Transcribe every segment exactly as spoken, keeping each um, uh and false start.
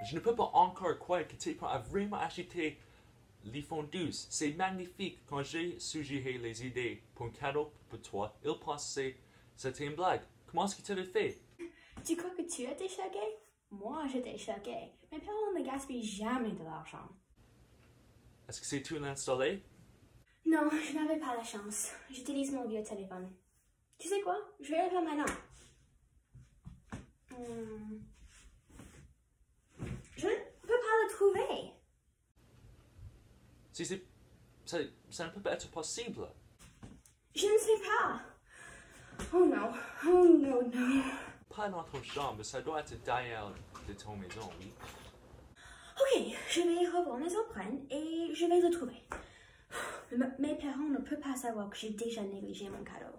Je ne peux pas encore croire que tes parents ont vraiment acheté l'iPhone douze. C'est magnifique. Quand j'ai suggéré les idées pour un cadeau pour toi, ils pensaient que c'était une blague. Comment est-ce que tu l'as fait? Tu crois que tu étais choqué? Moi, j'étais choqué. Mes parents ne gaspillent jamais de l'argent. Est-ce que c'est tout installé? Non, je n'avais pas la chance. J'utilise mon vieux téléphone. Tu sais quoi? Je vais le faire maintenant. Hmm. Je ne peux pas le trouver. Si c'est... Ça, ça ne peut pas être possible. Je ne sais pas. Oh non. Oh non, non. Pas dans ton chambre, ça doit être derrière de ton maison, oui. Ok, je vais revoir mes empreintes et je vais le trouver. M- mes parents ne peuvent pas savoir que j'ai déjà négligé mon cadeau.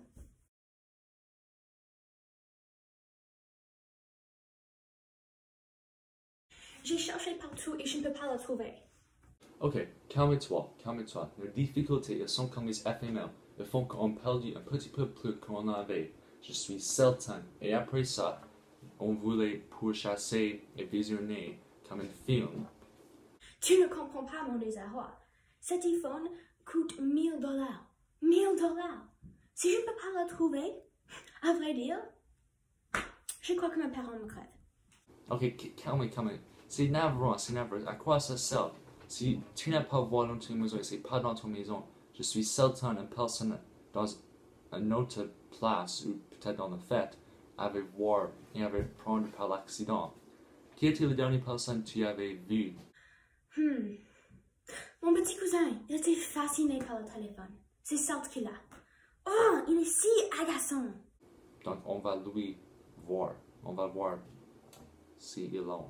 J'ai cherché partout et je ne peux pas le trouver. Ok, calme-toi, calme-toi. Les difficultés sont comme les éphémères. Elles font qu'on perdit un petit peu plus qu'on avait. Je suis certain. Et après ça, on voulait pourchasser et visionner comme un film. Tu ne comprends pas mon désarroi. Cet iPhone coûte mille dollars. Mille dollars. Si je ne peux pas le trouver, à vrai dire, je crois que mes parents me crèvent. Ok, calme, calme. C'est navrant, c'est navrant. À quoi ça sert? Si tu n'as pas voir dans ta maison et c'est pas dans ta maison, je suis certain une personne dans une autre place ou peut-être dans la fête avait voir et avait prendre par l'accident. Qui était la dernière personne que tu avais vue? Hmm. Mon petit cousin, il était fasciné par le téléphone. C'est certes qu'il a. Oh, il est si agaçant. Donc on va lui voir. On va voir si il l'a.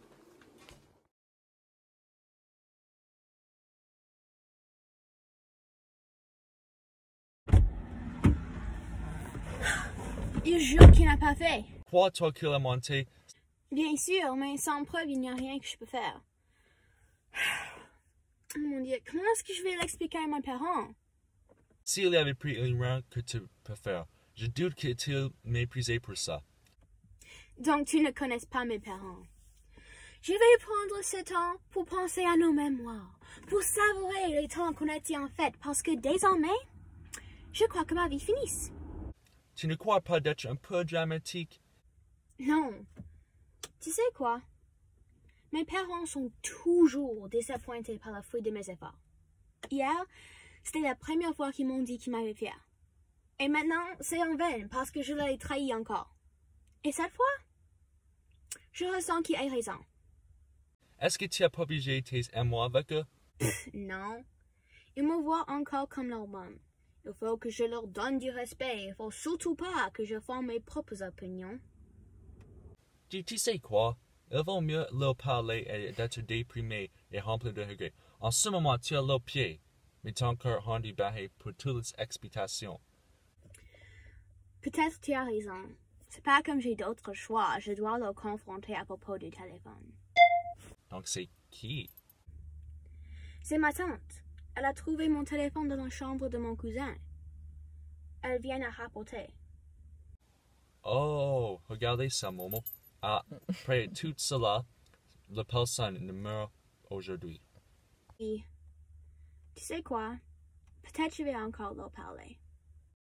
Il jure qu'il n'a pas fait. Quoi, toi qui l'as monté? Bien sûr, mais sans preuve, il n'y a rien que je peux faire. Oh mon Dieu, comment est-ce que je vais l'expliquer à mes parents? S'il avait pris une rang que tu peux faire, je doute qu'il méprisé pour ça. Donc tu ne connais pas mes parents. Je vais prendre ce temps pour penser à nos mémoires, pour savourer les temps qu'on a été en fête, parce que désormais, je crois que ma vie finisse. Tu ne crois pas d'être un peu dramatique? Non. Tu sais quoi? Mes parents sont toujours désappointés par la fuite de mes efforts. Hier, c'était la première fois qu'ils m'ont dit qu'ils m'avaient fier. Et maintenant, c'est en vain parce que je l'ai trahi encore. Et cette fois, je ressens qu'il a raison. Est-ce que tu as publié tes émois avec eux? Non. Ils me voient encore comme leur homme. Il faut que je leur donne du respect. Il ne faut surtout pas que je forme mes propres opinions. Tu, tu sais quoi? Il vaut mieux leur parler et d'être déprimé et rempli de regrets. En ce moment, tu as leur pied, mais ton cœur rendu barré pour toutes les explications. Peut-être tu as raison. C'est pas comme j'ai d'autres choix. Je dois leur confronter à propos du téléphone. Donc c'est qui? C'est ma tante. Elle a trouvé mon téléphone dans la chambre de mon cousin. Elle vient à rapporter. Oh, regardez ça, Momo. Après tout cela, la personne ne meurt aujourd'hui. Et tu sais quoi? Peut-être je vais encore leur parler.